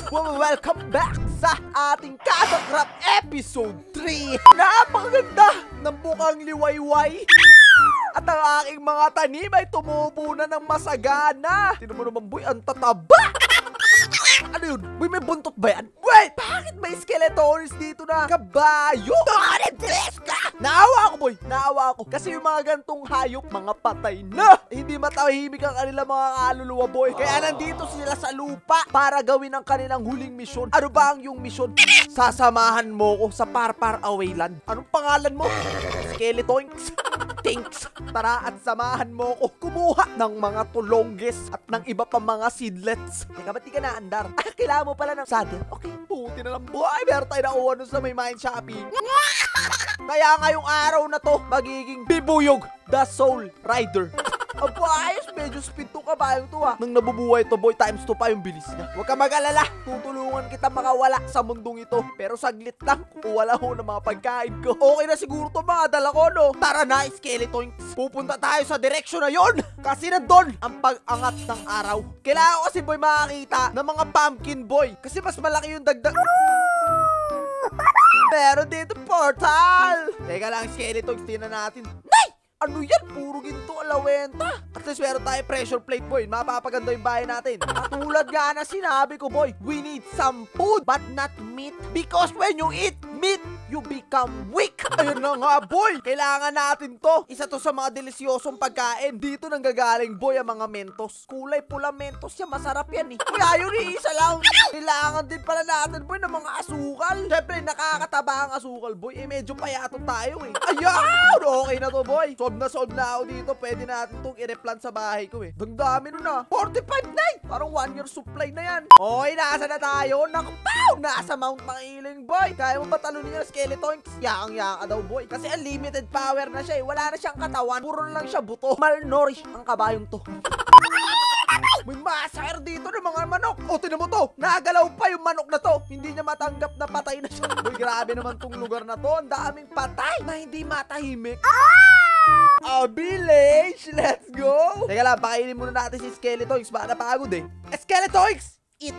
Welcome back sa ating Katakrap Episode 3. Napakaganda ng bukang liwayway. At ang aking mga tanim ay tumubo na ng masagana. Tignan mo naman, boy, ang tataba. Ano yun? Boy, may buntot ba yan? Wait, bakit may skeletons dito na kabayo? Naawa ako, boy. Naawa ako. Kasi yung mga gantong hayop, mga patay na. Hindi matahimik ang kanilang mga kaluluwa, boy. Kaya nandito sila sa lupa para gawin ang kanilang huling misyon. Ano ba ang yung misyon? Sasamahan mo ko sa Parpar Awayland. Anong pangalan mo? Skeletons. Thanks. Tara at samahan mo ko kumuha ng mga tulongges at ng iba pa mga seedlets. Teka, ba't di ka naandar? Kailangan mo pala ng saddle. Okay, buti na lang. Buhay, meron tayo nakuha nun sa may Mine Shopping. Kaya ngayong araw na to, magiging Bibuyog, the Soul Rider. Aba, ayos, medyo speed to kabayong to ha. Nang nabubuhay to, boy, times 2 pa yung bilis niya. Huwag ka mag-alala, tutulungan kita makawala sa mundong ito. Pero saglit lang, wala ho ng mga pagkain ko. Okay na siguro to mga dala ko, no? Tara na, Skeletons. Pupunta tayo sa direksyon na yon. Kasi nandun ang pag-angat ng araw. Kailangan ko kasi, boy, makakita ng mga pumpkin, boy. Kasi mas malaki yung dagdag. Pero dito, portal. Teka lang, Skeletons, tingnan natin. Nay! Ano yan? Puro ginto alawenta. At least meron tayo pressure plate, boy. Mapapaganda yung bahay natin. At tulad nga na sinabi ko, boy, we need some food but not meat. Because when you eat meat, you become weak. Ayun na nga, boy. Kailangan natin to. Isa to sa mga delisyosong pagkain. Dito nang gagaling, boy, ang mga mentos. Kulay pula mentos yan. Masarap yan eh. Kaya yun eh, isa lang. Kailangan din pala natin, boy, ng mga asukal. Siyempre, nakakataba ang asukal, boy. Eh, medyo payato tayo eh. Ayan! Okay na to, boy. Solve na ako dito. Pwede natin itong i-replant sa bahay ko eh. Dami nun na. 45 na eh. Parang 1 year supply na yan. Okay, nasa na tayo? Naku, pow! Nasa Mount Mangiling, boy. Kaya mo ba talunin yung Skeletons? Yakang-yaka daw, boy. Kasi unlimited power na siya eh. Wala na siyang katawan. Puro lang siya buto. Malnourished ang kabayong to. May massacre dito ng mga manok. O, tinan mo to. Nagalaw pa yung manok na to. Hindi niya matanggap na patay na siya. Uy, grabe naman tong lugar na to. Ang daming patay na hindi matahimik. Oh, village! Let's go! Teka lang, pakainin muna natin si Skeletons. Baka napagod eh. Skeletons! Eat!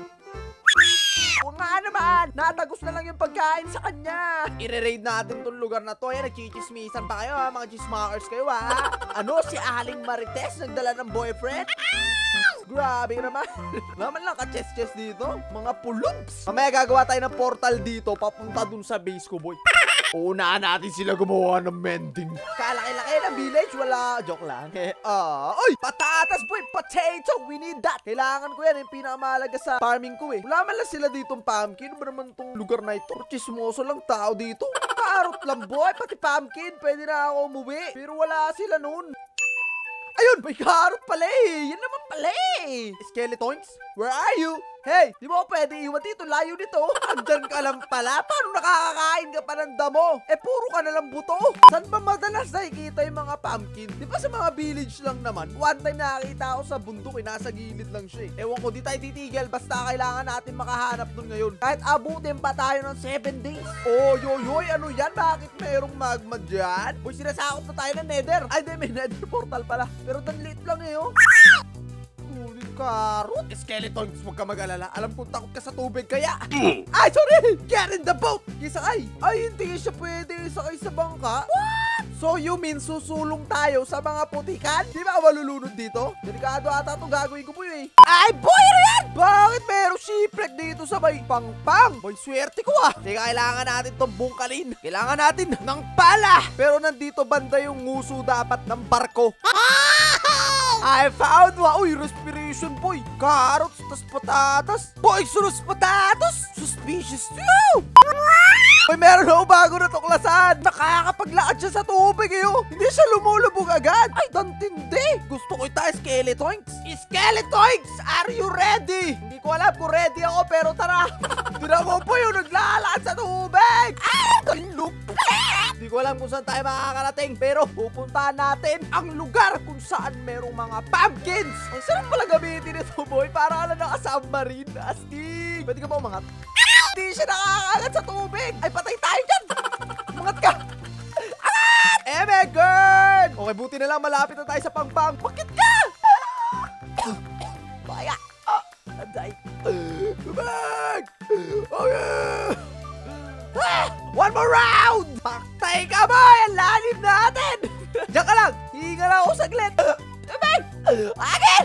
O nga naman, natagos na lang yung pagkain sa kanya. I-raid natin tong lugar na to. Yan, nagchichismisan pa kayo ha, mga chismakers kayo ha. Ano, si Aling Marites nagdala ng boyfriend? Grabe naman. Naman lang ka-chess-chess dito. Mga pulugs. Mamaya gagawa tayo ng portal dito papunta dun sa base ko, boy. Unahan natin sila gumawa ng mending. Kalaki-laki ng village, wala. Joke lang. Uy, patatas, boy. Potato, we need that. Kailangan ko yan, yung pinakamahalaga sa farming ko eh. Wala man lang sila ditong pumpkin. Ano ba naman tong lugar na ito? Chismoso lang tao dito. Karot lang, boy. Pati pumpkin, pwede na ako umuwi. Pero wala sila nun. Ayun, may karot pala eh. Yan naman pala eh. Skeletons, where are you? Hey, di mo pwede iwan dito, layo nito. Andyan ka lang pala. Paano nakakakain ka pa ng damo? Eh, puro ka na lang buto. Saan ba madalas nakikita yung mga pumpkin? Di ba sa mga village lang naman? One time nakakita ako sa bundok eh, nasa gilid lang siya eh. Ewan ko, di tayo titigil. Basta kailangan natin makahanap dun ngayon. Kahit abutin pa tayo ng 7 days. Oh, yoyoy, ano yan? Bakit mayroong magma dyan? Boy, sinasakot na tayo ng nether. Ay, di, may nether portal pala. Pero danlit lang eh, oh. Karot. Skeletons, huwag ka mag-alala. Alam kong takot ka sa tubig, kaya... Ay, sorry! Get in the boat! Isakay! Ay, hindi siya pwede isakay sa bangka. What? So, you mean susulong tayo sa mga putikan? Di ba malulunod dito? Delikado ata itong gagawin ko po eh. Ay, boy! Ano yan? Bakit merong shipwreck dito sa may pangpang? Boy, swerte ko ah. Kasi kailangan natin itong bungkalin. Kailangan natin ng pala. Pero nandito banda yung nguso dapat ng barko. I found one. Uy, respiration, boy. Carrots, tas patatas. Boy, sus patatas. Suspicious too. Uy, meron ako bago na tuklasan. Nakakapaglakad siya sa tubig eh. Hindi siya lumulubog agad. Ay, tantindi. Gusto ko ita, Skeletons. Skeletons, are you ready? Hindi ko alam kung ready ako, pero tara. Tinan mo po yung naglalakad sa tubig. Ah, kalupit. Hindi ko alam kung saan tayo makakarating, pero pupuntahan natin ang lugar kung saan merong mga pumpkins. Ang sarap pala gamitin ito, boy. Para alam naka-submarine. Astig. Pwede ka ba umangat? Hindi siya nakakagat sa tubig. Ay, patay tayo dyan. Umangat ka. Angat! Emegern! Okay, buti na lang. Malapit na tayo sa pangpang. Bakit ka? Baya. Anday. Teka boy! Ang lalim natin! Diyan ka lang! Hinga lang ako saglit! Abay! Akin!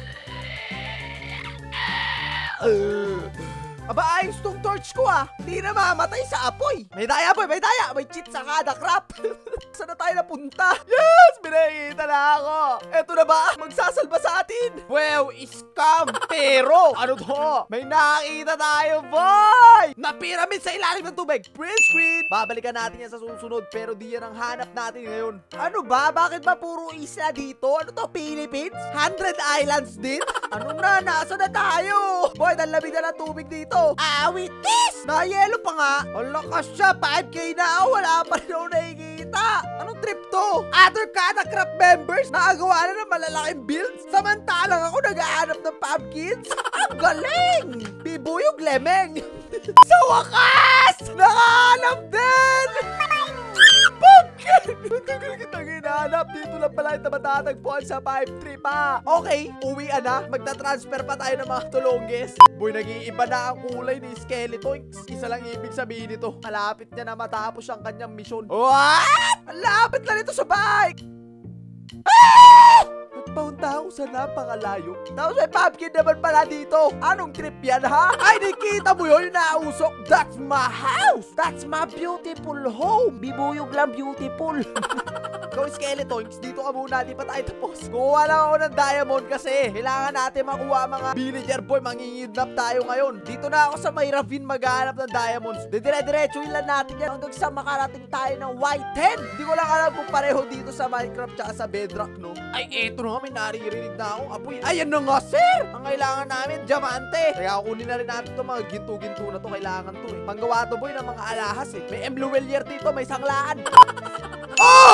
Aba, ayos tong torch ko ah. Hindi na mamatay sa apoy. May daya boy, may daya. May cheat sa kada crap. Saan na tayo napunta? Yes! Binakita na ako. Eto na ba? Magsasalba sa atin. Well, scam. Pero, ano to? May nakita tayo, boy! Na pyramid sa ilalim ng tubig. Print screen. Babalikan natin yan sa susunod. Pero di yan ang hanap natin ngayon. Ano ba? Bakit ba puro isla dito? Ano to? Philippines? 100 islands din? Ano na? Nasa na tayo? Boy, nalamig na ng tubig dito. Awit this! Na-yelo pa nga. Ang lakas siya. 5K na. Wala pa rin ako nakikita. Anong trip to? Other Catacraft members nakagawa na ng malalaking builds. Samantalang ako nag-aanap ng pumpkins. Ang galing! Bibuyog lemeng. Sa wakas! Nakahanap din! Pumpkin! Tagal kitang hinahanap. Dito lang pala yung matatagpuan sa 5-3 pa. Okay, uwian na. Magta-transfer pa tayo ng mga tulongges. Boy, nag-iiba na ang kulay ni Skeletonks. Isa lang ibig sabihin nito. Malapit niya na matapos ang kanyang misyon. What? Ang lapit na nito sa bike! Ah! Nagpaunta ako sa napakalayo. Tapos may pumpkin naman pala dito. Anong trip yan, ha? Ay, nakita mo yun, nausok. That's my house. That's my beautiful home. Bibuyog lang beautiful. Ikaw, Skeletonks, dito ka muna. Di pa tayo tapos. Kuha lang ako ng diamond kasi kailangan natin makuha mga villager boy. Mangingidnap tayo ngayon. Dito na ako sa may ravine maghanap ng diamonds. Dire-diretsuhin lang natin yan hanggang sa makarating tayo ng white 10. Hindi ko lang alam kung pareho dito sa Minecraft tsaka sa Bedrock, no? Ay, eto na nga. May naririnig na akong apoy. Ayan na nga, sir! Ang kailangan namin, diamante. Kaya kunin na rin natin itong mga ginto-ginto na to. Kailangan to eh. Panggawa to boy ng mga alahas eh. May emluwelier dito. May sanglaan. Oh!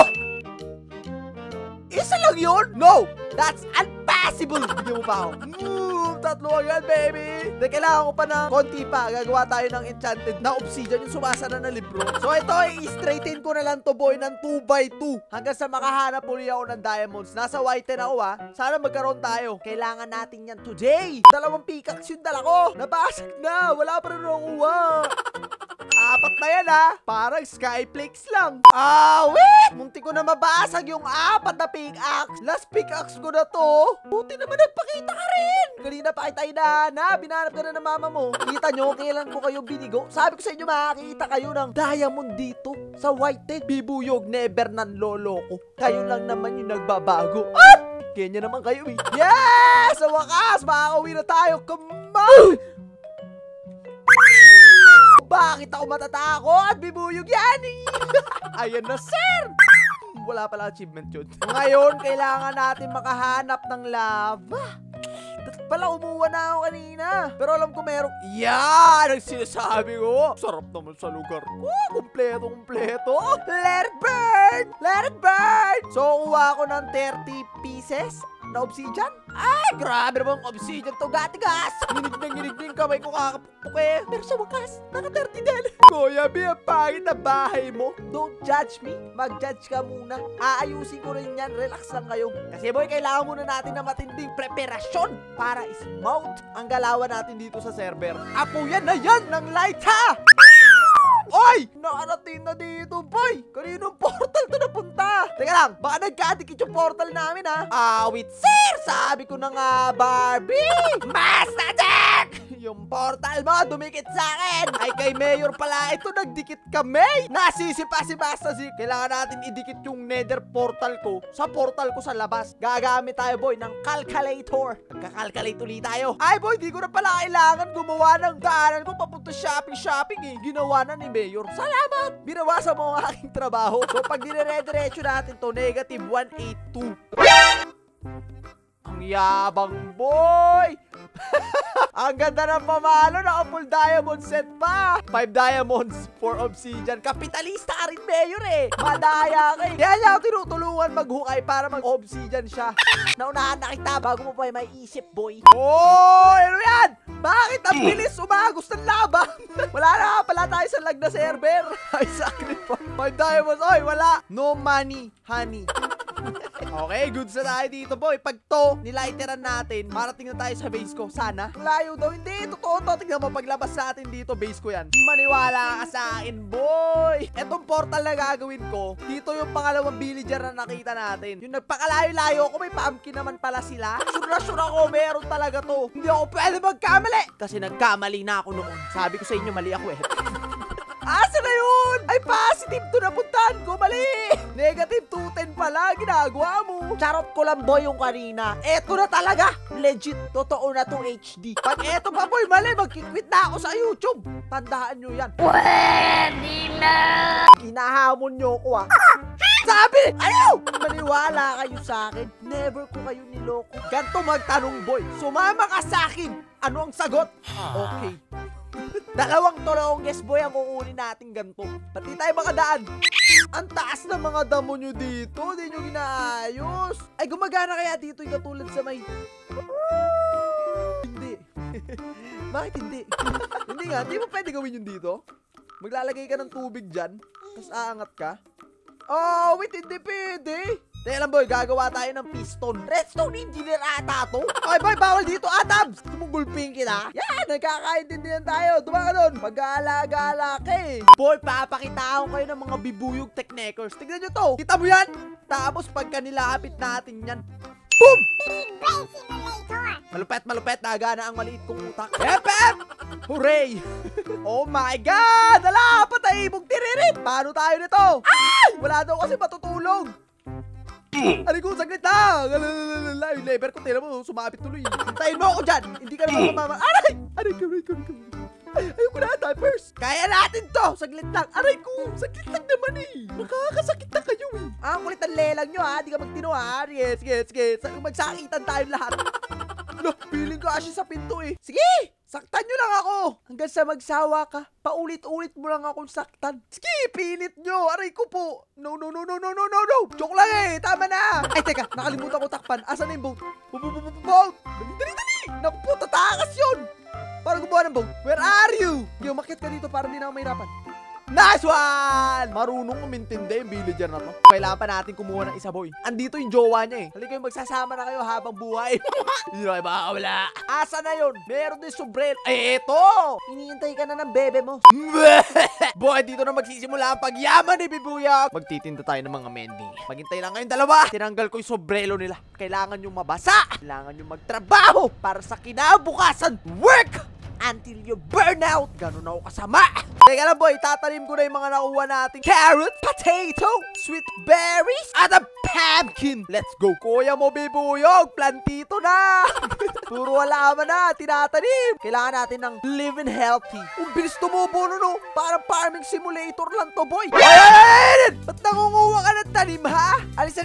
Isa lang yun? No! That's impossible! Bigyan mo pa ako. Tatlo agad, baby! Then, kailangan ko pa ng konti pa. Gagawa tayo ng enchanted na obsidian yung sumasana na libro. So, ito, i-straighten ko na lang to, boy, ng 2x2. Hanggang sa makahanap uli ako ng diamonds. Nasa white 10 ako, ha? Sana magkaroon tayo. Kailangan natin yan today. 2 pickaxe yung dala ko. Nabasag na. Wala pa rin nakuha. 4 na yan, ha? Parang skyflakes lang. Wait! Munti ko na mabasag yung 4 na pickaxe. Last pickaxe ko na to. Buti naman nagpakita ka rin. Kanina pa kita inahanap. Binanap ka na ng mama mo. Kita nyo, kailan ko kayo binigo? Sabi ko sa inyo, makakita kayo ng diamond dito sa white. Bibuyog, never nan lolo ko. Kayo lang naman yung nagbabago. At kanya naman kayo eh. Yes! Sa wakas, makakauwi na tayo. Come on! Bakit ako matatakot? Bibuyog yan eh! Ayan na, sir! Wala pala achievement yun. Ngayon, kailangan natin makahanap ng lava. Dapat pala umuha na ako kanina. Pero alam ko merong... Yan! Ang sinasabi ko. Sarap naman sa lugar ko. Kompleto, kompleto. Let it burn! Let it burn! So, kuha ko ng 30 pieces na obsidian. Ay, grabe naman obsidian to, gatigas. Ginig yung kamay ko kakapukpuk eh. Pero sa wakas, naka-30 din. Kuya, ang pangit na bahay mo. Don't judge me. Mag-judge ka muna. Aayusin ko rin yan. Relax lang kayo. Kasi boy, kailangan muna natin na matinding preparasyon para smooth ang galawan natin dito sa server. Apo yan na yan ng light, ha! Oy! Nakarating na dito, boy! Kaninong portal to napunta? Teka lang, baka nagkadikit yung portal namin, ha? Wait, sir! Sabi ko na nga, Barbie! Master Jack! Yung portal mo, dumikit sa akin! Ay, kay Mayor pala, ito nagdikit kami! Nasisipa si Master Zik! Kailangan natin idikit yung nether portal ko sa portal ko sa labas. Gagamit tayo, boy, ng calculator. Nagka-calculate ulit tayo. Ay, boy, di ko na pala kailangan gumawa ng daanan ko papunta shopping eh. Ginawa na ni Mayor. Salamat! Binawasan mo ang aking trabaho. So, pag dire-diretso natin to, negative 182. Ang yabang, boy! Ang ganda ng pamalo. Naka-full diamond set pa. 5 diamonds, 4 obsidian. Kapitalista ka rin, Mayor eh. Madaya ka eh. Kaya niya ako tinutulungan maghukay para mag-obsidian siya. Naunahan na kita bago mo pa may isip, boy. Oh, ano yan? Bakit ang bilis umagos ng laban? Wala na pala tayo sa lag na server. Ay, sacrifice. 5 diamonds. Oy, wala. No money, honey. Okay, goods na tayo dito, boy. Pag to, niliteran natin, marating na tayo sa base ko. Sana. Layo daw. Hindi, totoo to. Tignan mo, paglabas natin dito, base ko yan. Maniwala ka sa akin, boy. Etong portal na gagawin ko, dito yung pangalawang villager na nakita natin. Yung nagpakalayo-layo ako, may pumpkin naman pala sila. Sure na sure ako, meron talaga to. Hindi ako pwede magkamali. Kasi nagkamali na ako noon. Sabi ko sa inyo, mali ako eh. Asa na yun? Ay, positive to na puntahan ko. Mali. Negative 210 pala. Ginagawa mo. Charot ko lang, boy, yung kanina. Eto na talaga. Legit. Totoo na to HD. Pag eto pa, boy, mali. Magkikwit na ako sa YouTube. Tandaan nyo yan. Pwede na. Kinahamon nyo ko, ah. Sabi! Ayaw! Maniwala kayo sa akin. Never ko kayo niloko. Ganto magtanong, boy. Sumama ka sa akin. Ano ang sagot? Okay. Dalawang tolong guest boy ang kukunin natin ganito. Pati tayo makadaan. Ang taas ng mga damo nyo dito. Hindi nyo ginaayos. Ay, gumagana kaya dito yung katulad sa may... Hindi. Bakit hindi? Hindi nga. Hindi mo pwede gawin yun dito. Maglalagay ka ng tubig dyan. Tapos aangat ka. Oh, wait. Hindi pwede. Teka lang, boy, gagawa tayo ng piston. Redstone engineer ata to. Okay, boy, bawal dito, Atabs. Tumugulping kita. Yan, nagkakaintindihan tayo. Tuma ka doon. Mag-aala-gala ka eh. Boy, papakita ko kayo ng mga bibuyog technikers. Tignan nyo to. Kita mo yan? Tapos pagka nilapit natin yan, boom! Malupet, nagana ang maliit kong utak. Yep! Hooray! Oh my God! Ala, patay mong tiririt! Paano tayo nito? Ay! Wala daw kasi matutulog. Aray ko, saglit lang. Yung lever ko, tira mo, sumapit tuloy. Hintayin mo ako dyan. Hindi ka naman mamama. Aray! Aray ko. Ayoko na, typers. Kaya natin to. Saglit lang. Aray ko, saglit lang naman eh. Makakasakit na kayo eh. Ang kulit ang lelang nyo ha. Di ka magtino ha. Sige. Magsakitan tayong lahat. Lo, feeling ko asya sa pinto eh. Sige, saktan nyo lang ako. Hanggang sa magsawa ka, paulit-ulit mo lang akong saktan. Sige, pilit nyo. Aray ko po. No. Joke lang eh. Tama na. Ay, teka. Nakalimutan ko takpan. Asan na yung boat? Boat. Dali. Naku po, tatakas yun. Para gumawa ng boat. Where are you? Yung makit ka dito para hindi na ako mahirapan. Nice one! Marunong umintindi yung villager na to. Kailangan pa natin kumuha ng isa, boy. Andito yung jowa niya eh. Halika kayo, magsasama na kayo habang buhay. Hindi na kayo makakawala. Asa na yun? Meron din sombrero. Eh, eto! Iniintay ka na ng bebe mo. Boy, dito na magsisimula ang pagyaman ni Bibuyag. Magtitinda tayo ng mga mending. Maghintay lang kayong dalawa. Tinanggal ko yung sombrero nila. Kailangan yung mabasa. Kailangan yung magtrabaho para sa kinabukasan. Work! Until you burn out. Ganun ako kasama. Teka lang, boy. Tatanim ko na yung mga nakuha natin. Carrot, potato, sweet berries, at a pumpkin. Let's go. Kuya mo, Bibuyog. Plantito na. Puro halaman na. Tinatanim. Kailangan natin ng living healthy. Ang bilis tumubo no. Parang farming simulator lang to, boy. Ay! Ba't nangunguha ka ng tanim, ha?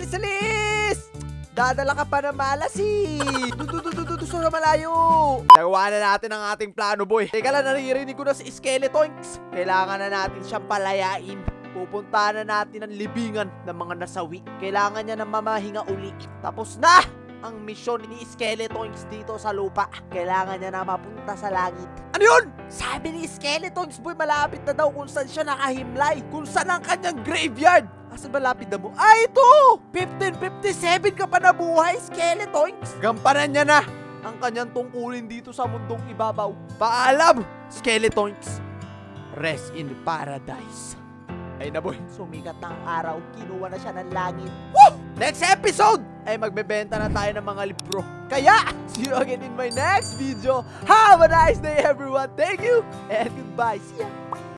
Alis. Dadala ka pa na malas eh. Doon sa malayo. Nagawa na natin ang ating plano, boy. Teka lang, naririnig ko na si Skeletonks. Kailangan na natin siyang palayain. Pupunta na natin ang libingan ng mga nasawi. Kailangan niya na mamahinga uli. Tapos na ang misyon ni Skeletonks dito sa lupa. Kailangan niya na mapunta sa langit. Ano yun? Sabi ni Skeletonks, boy, malapit na daw kung saan siya nakahimlay. Kung saan ang kanyang graveyard. Asan ba lapid na mo? Ay, ito! 1557 ka pa nabuhay, Skeletonks! Gampanan niya na ang kanyang tungkulin dito sa mundong ibabaw. Paalam, Skeletonks! Rest in paradise. Ay na, boy. Sumikat na ang araw. Kinuha na siya ng langit. Woo! Next episode ay magbebenta na tayo ng mga libro. Kaya, see you again in my next video. Have a nice day, everyone. Thank you and goodbye. See ya!